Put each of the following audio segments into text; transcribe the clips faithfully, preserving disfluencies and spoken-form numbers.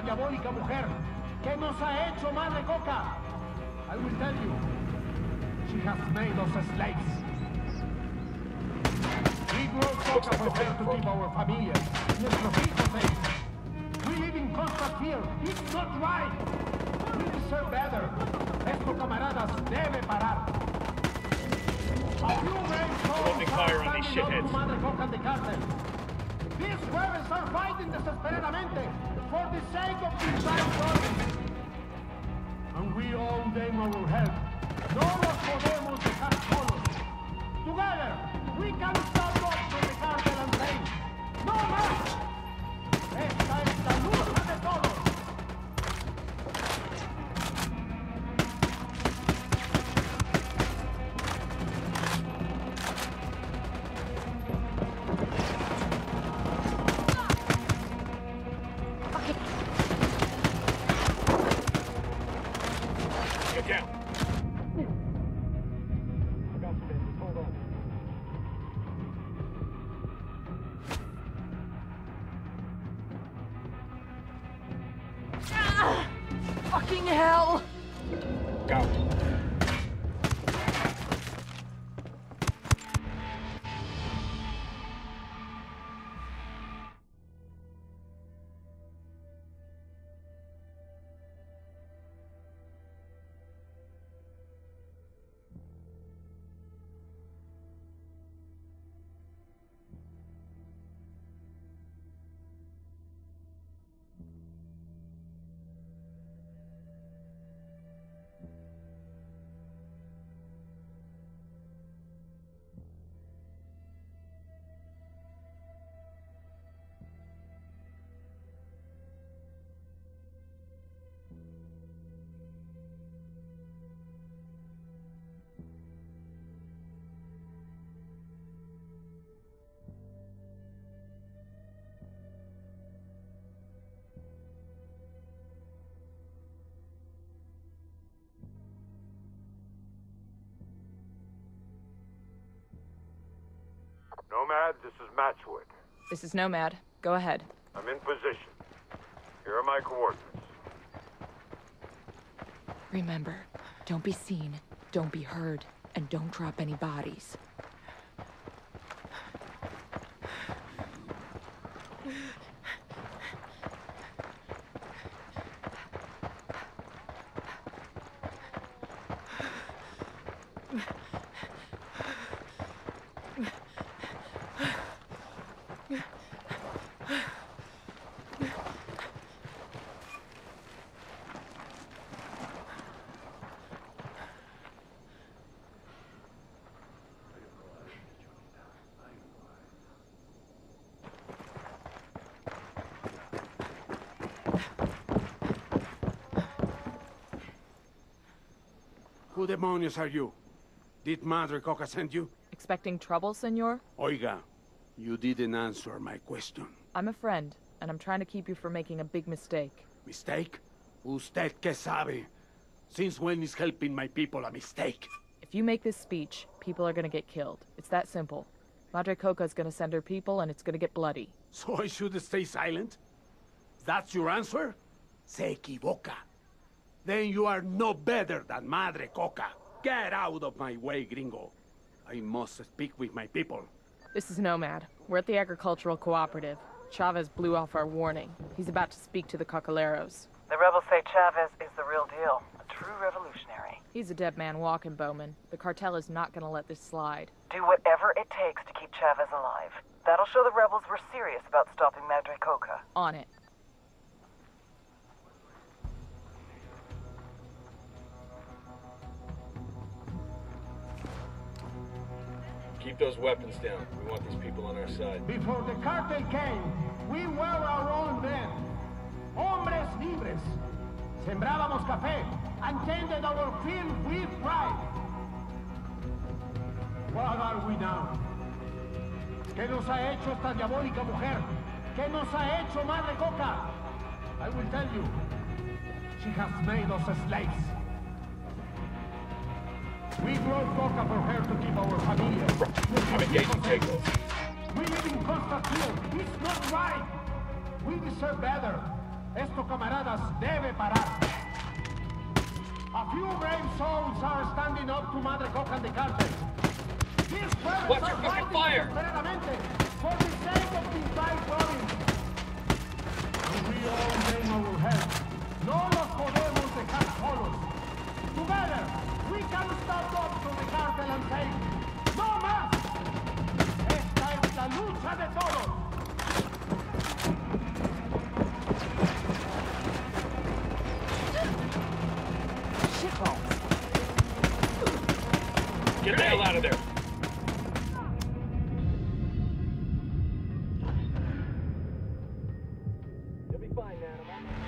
diabólica mujer que nos ha hecho Madre Coca. I will tell you, she has made us slaves. We grow coca for her to keep our familias, nuestros hijos safe. We live in constant fear. It's not right. We deserve better. Esto, camaradas, debe parar. A few brave souls are standing up to Madre Coca and the cartel. These rebels are fighting desesperadamente for the sake of this time province. And we owe them our help. No los podemos dejar solos. Together, we can stand up to the cartel and say, no más. Esta es la lucha de todos. Fucking hell! Go. Nomad, this is Matchwood. This is Nomad. Go ahead. I'm in position. Here are my coordinates. Remember, don't be seen, don't be heard, and don't drop any bodies. Who demonios are you? Did Madre Coca send you? Expecting trouble, senor? Oiga, you didn't answer my question. I'm a friend, and I'm trying to keep you from making a big mistake. Mistake? Usted que sabe? Since when is helping my people a mistake? If you make this speech, people are gonna get killed. It's that simple. Madre Coca's gonna send her people, and it's gonna get bloody. So I should stay silent? That's your answer? Se equivoca. Then you are no better than Madre Coca. Get out of my way, gringo. I must speak with my people. This is Nomad. We're at the agricultural cooperative. Chavez blew off our warning. He's about to speak to the Cocaleros. The rebels say Chavez is the real deal. A true revolutionary. He's a dead man walking, Bowman. The cartel is not gonna let this slide. Do whatever it takes to keep Chavez alive. That'll show the rebels we're serious about stopping Madre Coca. On it. Keep those weapons down. We want these people on our side. Before the cartel came, we were our own men. Hombres libres. Sembrábamos café and tended our field with pride. What are we now? ¿Qué nos ha hecho esta diabólica mujer? ¿Qué nos ha hecho Madre Coca? I will tell you. She has made us slaves. We grow coca for her to keep our familias. I'm engaging takeoff. We live in constant fear. It's not right. We deserve better. Esto, camaradas, debe parar. A few brave souls are standing up to Madre Coca and the cartel. These brothers Watch are your fucking fighting fire! desesperadamente for the sake of these five provinces. And we all lend our help. No los podemos dejar solos. Together, we can stand up to the cartel and say, no más. Esta es la lucha de todos. Shitballs. Get the hell out of there! You'll be fine, man. I'm on my way.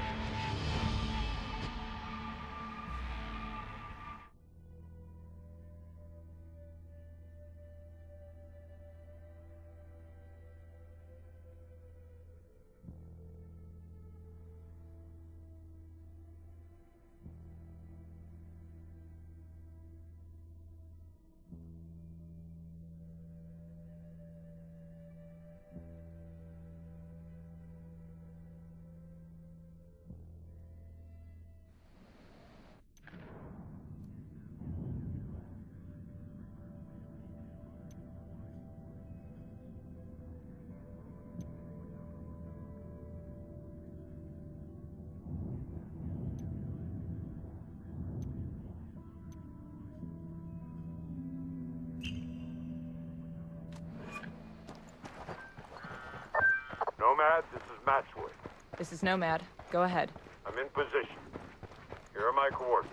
Nomad, this is Matchwood. This is Nomad. Go ahead. I'm in position. Here are my coordinates.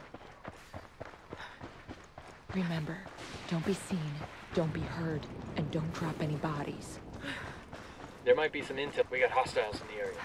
Remember, don't be seen, don't be heard, and don't drop any bodies. There might be some intel. We got hostiles in the area.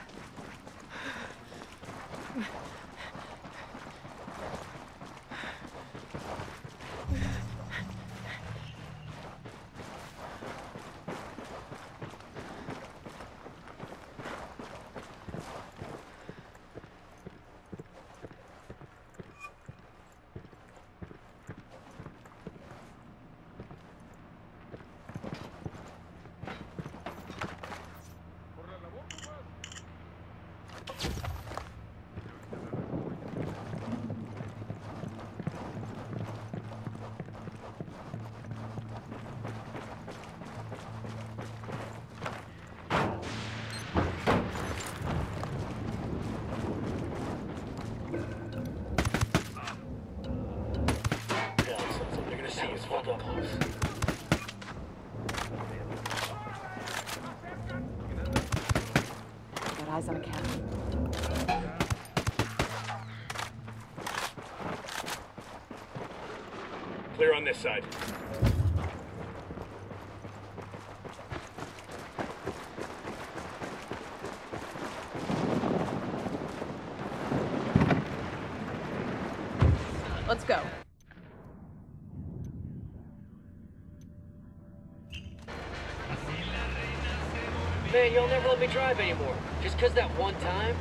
Got eyes on a cat. Clear on this side. Let's go. Man, you'll never let me drive anymore. Just 'cause that one time?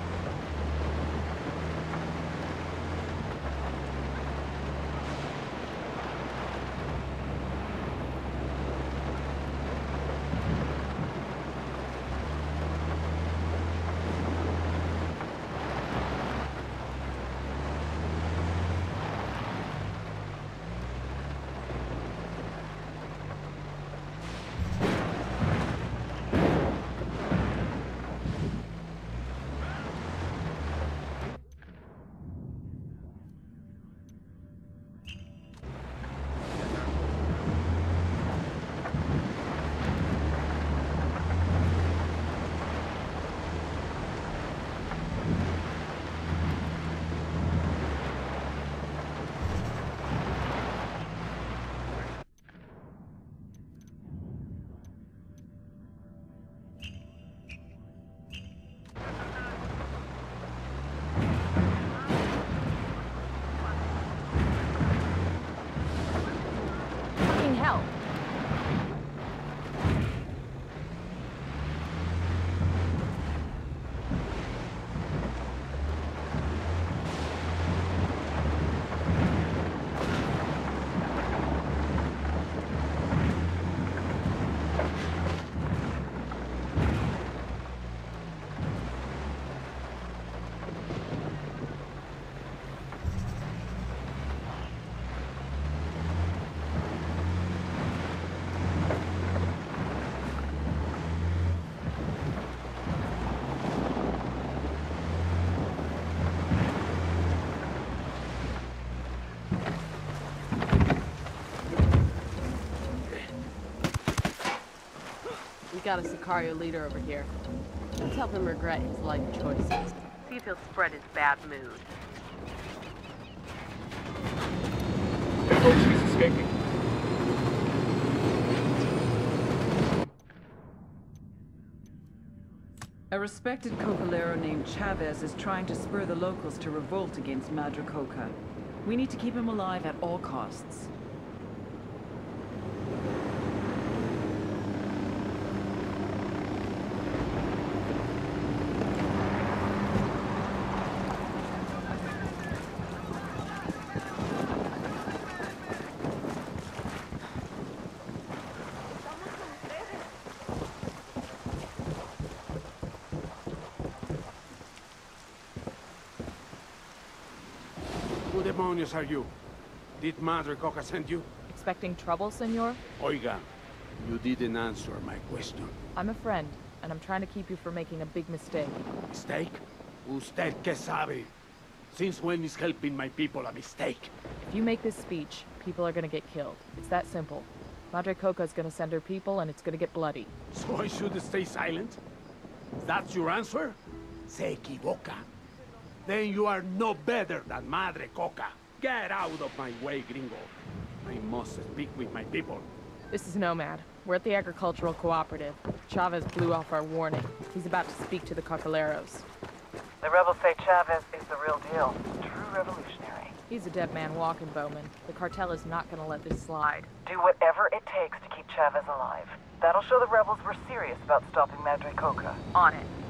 Fucking hell. We got a Sicario leader over here. Let's help him regret his life choices. See if he'll spread his bad mood. Oh, she's escaping. A respected cocalero named Chavez is trying to spur the locals to revolt against Madre Coca. We need to keep him alive at all costs. Who demonios are you? Did Madre Coca send you? Expecting trouble, senor? Oiga, you didn't answer my question. I'm a friend, and I'm trying to keep you from making a big mistake. Mistake? Usted que sabe? Since when is helping my people a mistake? If you make this speech, people are gonna get killed. It's that simple. Madre Coca's gonna send her people, and it's gonna get bloody. So I should stay silent? That's your answer? Se equivoca. Then you are no better than Madre Coca. Get out of my way, gringo. I must speak with my people. This is Nomad. We're at the agricultural cooperative. Chavez blew off our warning. He's about to speak to the cocaleros. The rebels say Chavez is the real deal. True revolutionary. He's a dead man walking, Bowman. The cartel is not gonna let this slide. Do whatever it takes to keep Chavez alive. That'll show the rebels we're serious about stopping Madre Coca. On it.